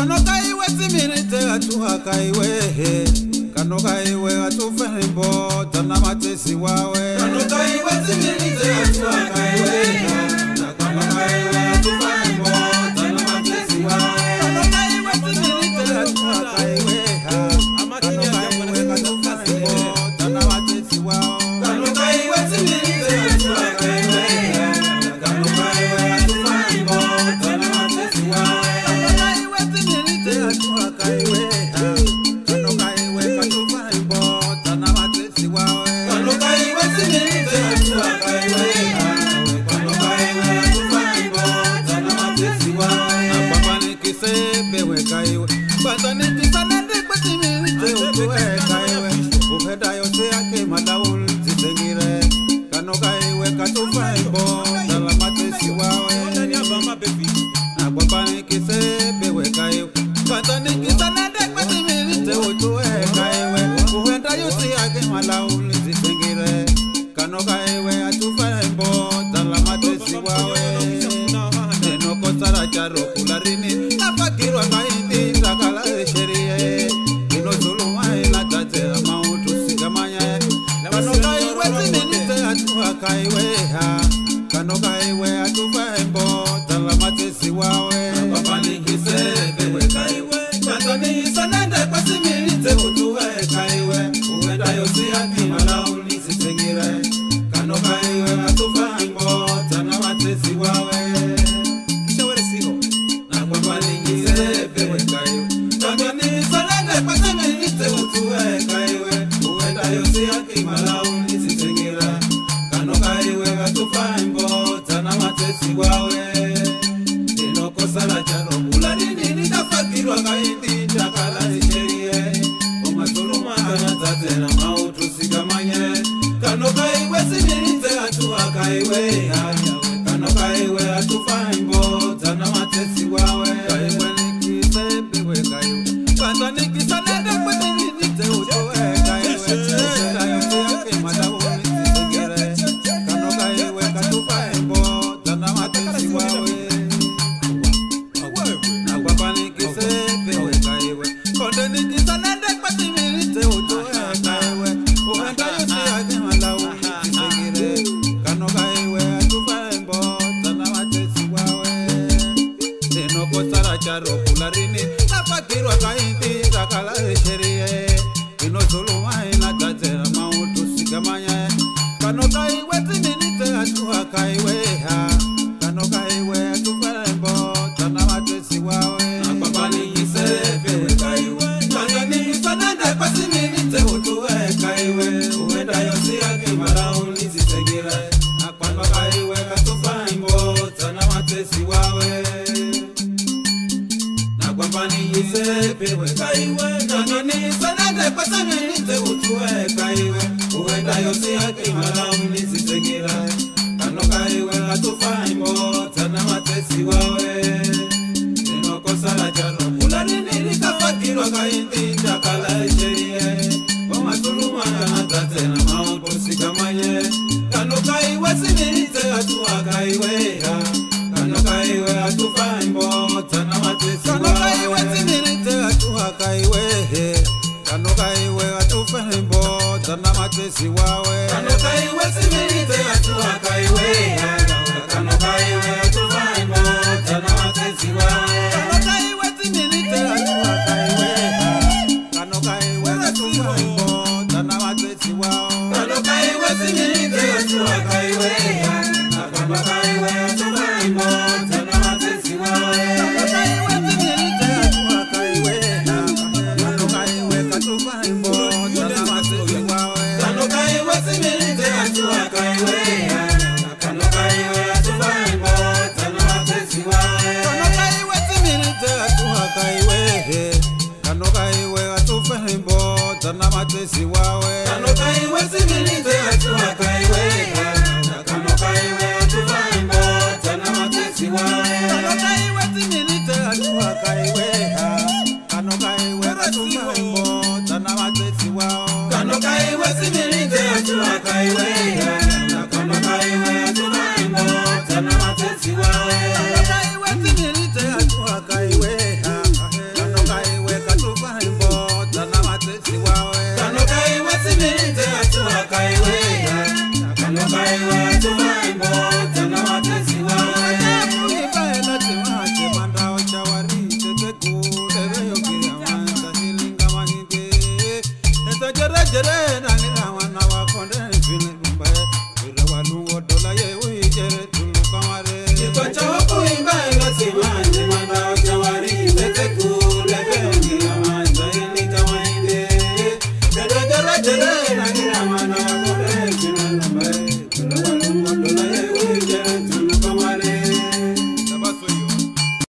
Kanokai wetimirite atuhakai wehe. Kanokai we atufembo tana matesi wawe. Kanokai wetimirite atuhakai wehe. Kanokai we atufembo tana matesi wawe. Kanokai wetimirite atuhakai wehe. Kanokai we atufembo tana matesi wawe. Kanokai wetimirite atuhakai wehe. Kanokai we atufembo tana matesi wawe. kaiwe tuvaimbo tana matesiwa ibaela timache mandao chawari tetekule yokia manza hilinga maninde eta jere jere nangina wana wakonde fine